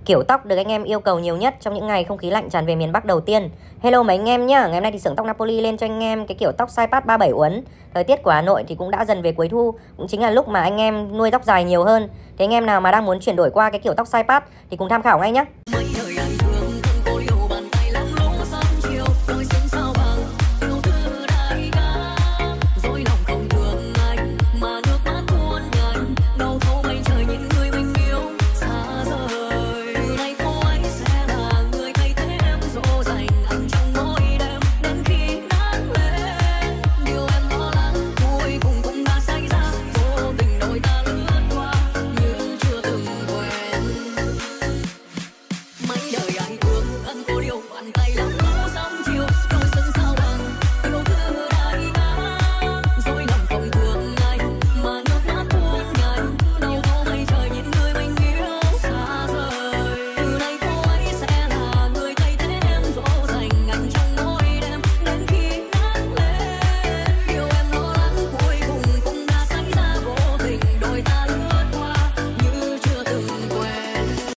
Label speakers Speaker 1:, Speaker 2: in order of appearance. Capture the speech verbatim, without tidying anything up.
Speaker 1: Kiểu tóc được anh em yêu cầu nhiều nhất trong những ngày không khí lạnh tràn về miền Bắc đầu tiên. Hello mấy anh em nhá, ngày hôm nay thì xưởng tóc Napoli lên cho anh em cái kiểu tóc size pass ba mươi bảy uốn. Thời tiết của Hà Nội thì cũng đã dần về cuối thu, cũng chính là lúc mà anh em nuôi tóc dài nhiều hơn. Thế anh em nào mà đang muốn chuyển đổi qua cái kiểu tóc size pass thì cùng tham khảo ngay nhá.